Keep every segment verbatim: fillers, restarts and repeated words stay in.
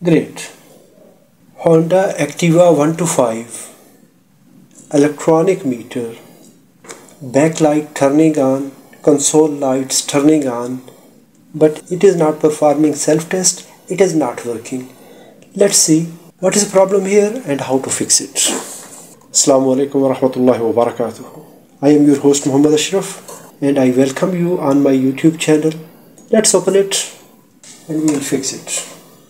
Great. Honda Activa one two five electronic meter, backlight turning on, console lights turning on, but it is not performing self-test, it is not working. Let's see what is the problem here and how to fix it. Assalamu alaikum wa rahmatullahi wa barakatuh. I am your host Muhammad Ashraf and I welcome you on my YouTube channel. Let's open it and we will fix it.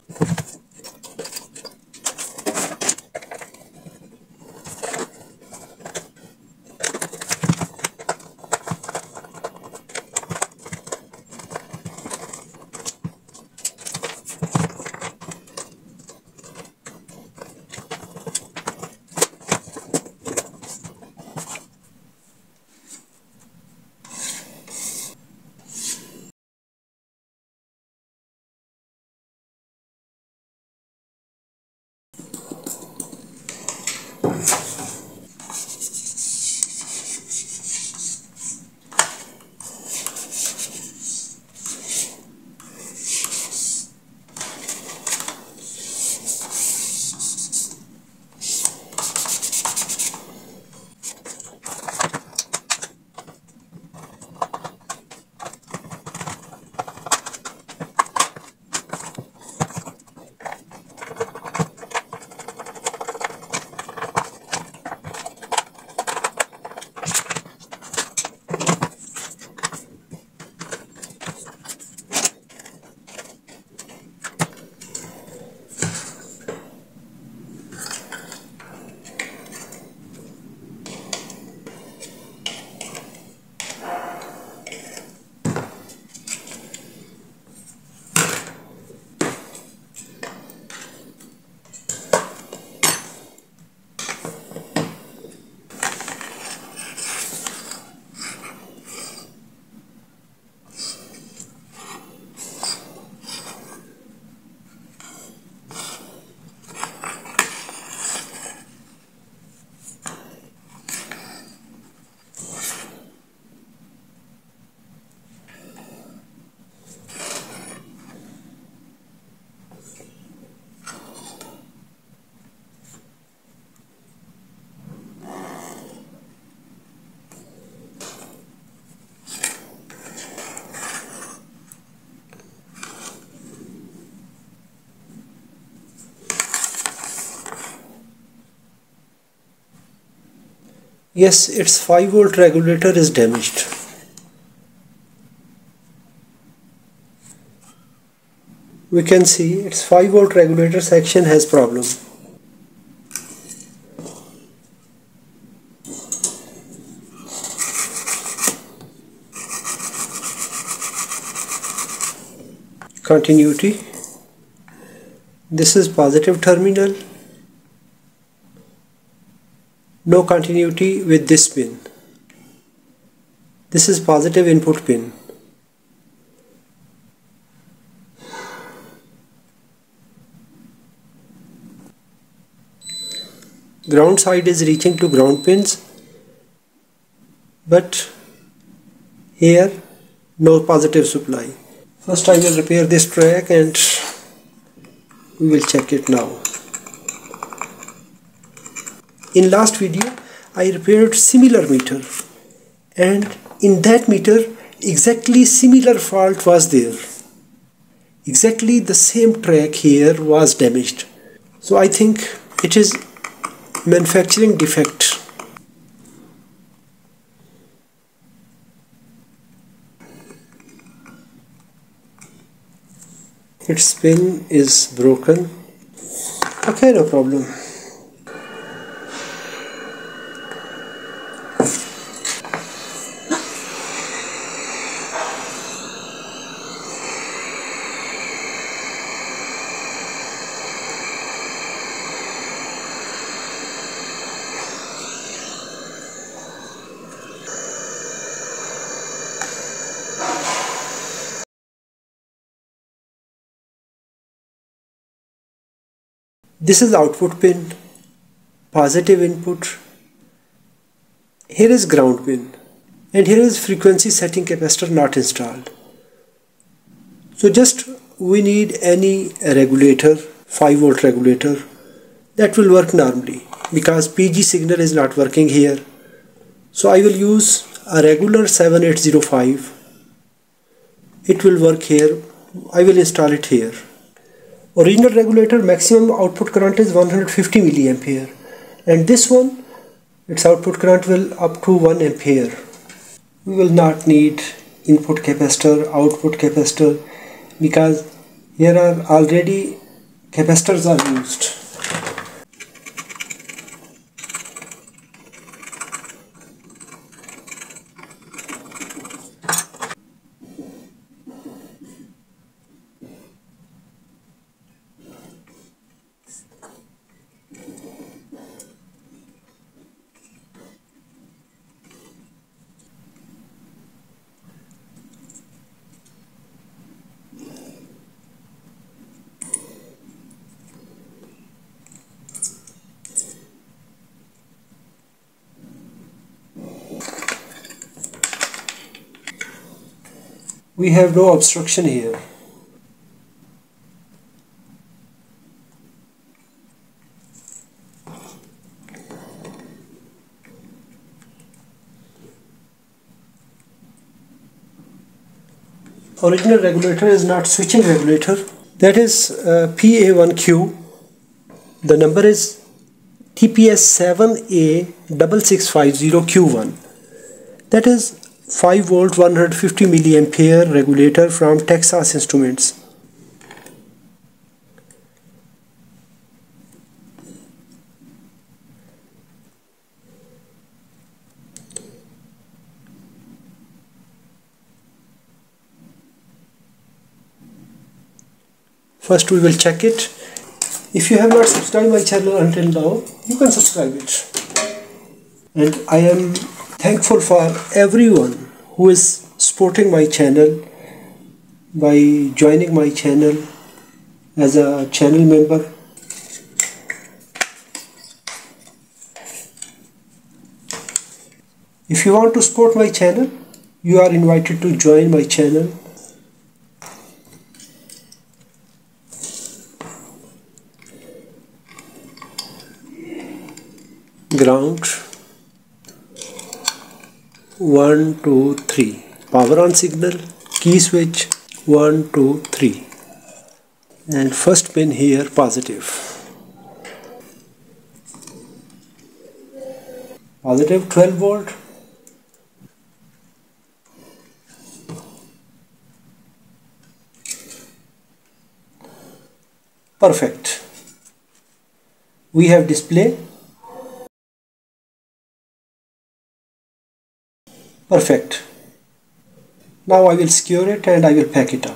Yes, its five volt regulator is damaged. We can see its five volt regulator section has problem. Continuity. This is positive terminal. No continuity with this pin. This is positive input pin. Ground side is reaching to ground pins, but here no positive supply. First I will repair this track and we will check it now. In last video I repaired similar meter and in that meter exactly similar fault was there. Exactly the same track here was damaged. So I think it is manufacturing defect. Its pin is broken. Okay, no problem. This is output pin, positive input. Here is ground pin and here is frequency setting capacitor not installed. So just we need any regulator five volt regulator. That will work normally because P G signal is not working here. So I will use a regular seven eight zero five. It will work here. I will install it here. Original regulator maximum output current is one hundred fifty milliampere, and this one, its output current will up to one ampere. We will not need input capacitor, output capacitor, because here are already capacitors are used. We have no obstruction here. Original regulator is not switching regulator. That is uh, P A one Q. The number is T P S seven A six six five zero Q one. That is five volt one hundred fifty milliampere regulator from Texas Instruments. First we will check it. If you have not subscribed my channel until now, you can subscribe it. And I am thankful for everyone who is supporting my channel by joining my channel as a channel member. If you want to support my channel, you are invited to join my channel. Ground, one, two, three. Power on signal, key switch, one, two, three. And first pin here, positive. Positive twelve volt. Perfect. We have display. Perfect. Now I will secure it and I will pack it up.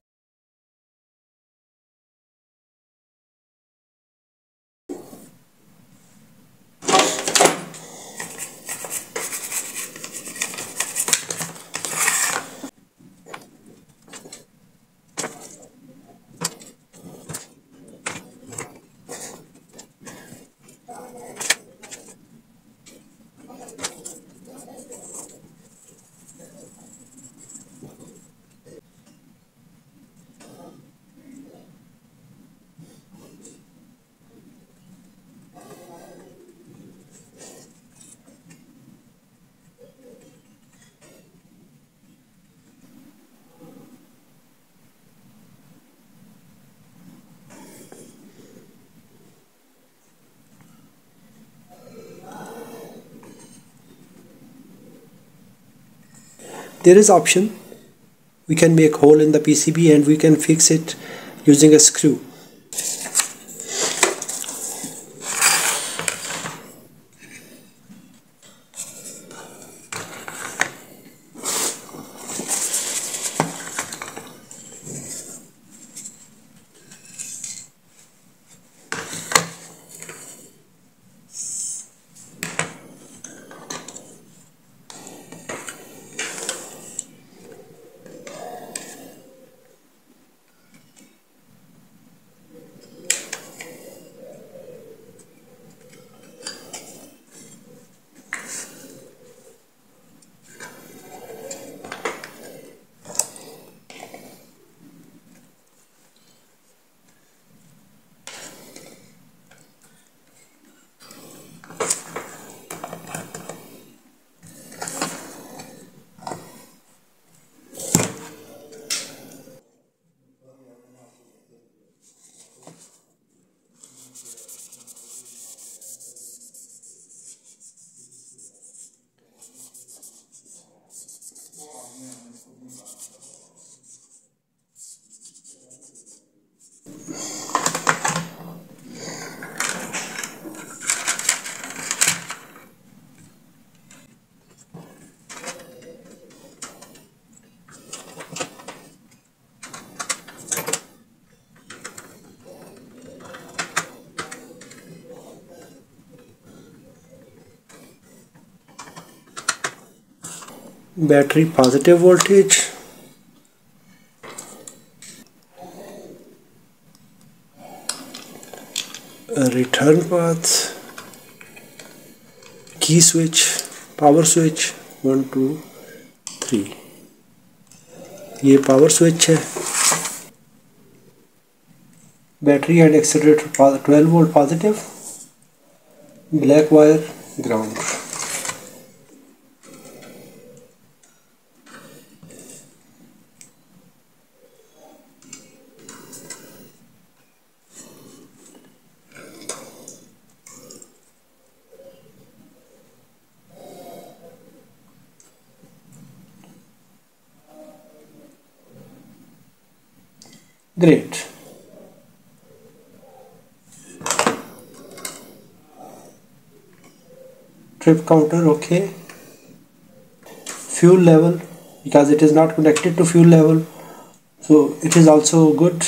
There is option, we can make hole in the P C B and we can fix it using a screw. battery positive voltage, a return path, key switch, power switch, one two three, ये power switch है, battery and accelerator twelve volt positive, black wire ground. Great. Trip counter okay. Fuel level, because it is not connected to fuel level, so it is also good.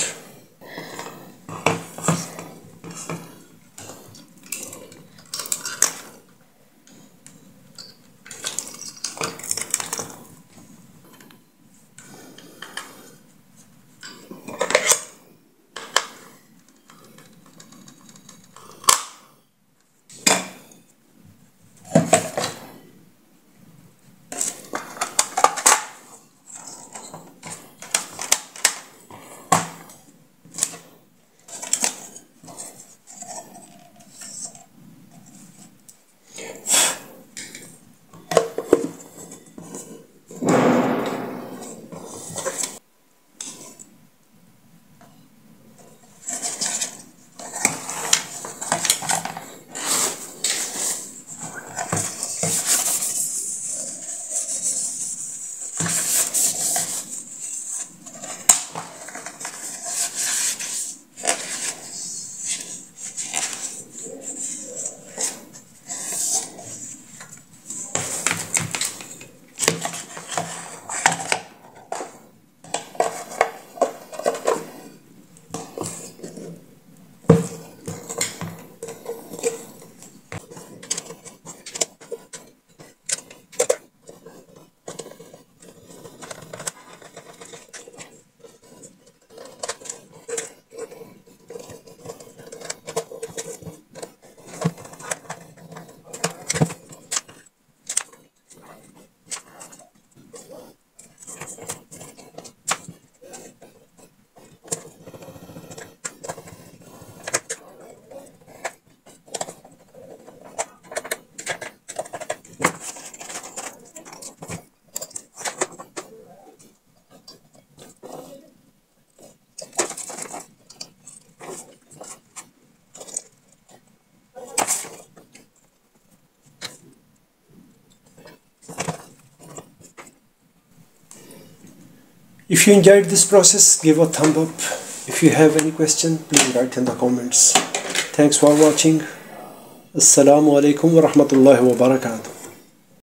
If you enjoyed this process, give a thumb up. If you have any question, please write in the comments. Thanks for watching. Assalamu alaikum wa rahmatullahi wa barakatuh.